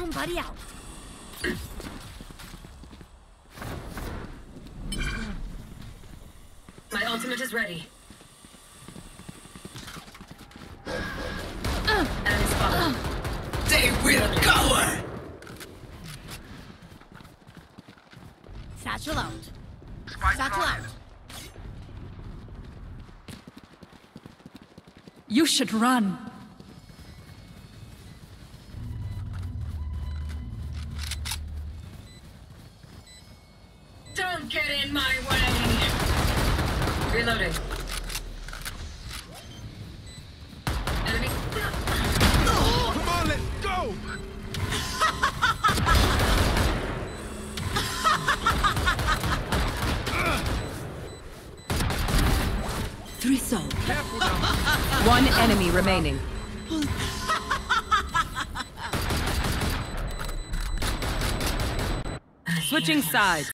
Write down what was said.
somebody out. My ultimate is ready. Enemy spotted. They will go! Satchel out. Satchel out. You should run. Don't get in my way! Reloading. Enemy. Come on, let's go! Careful now. One enemy remaining. Switching sides.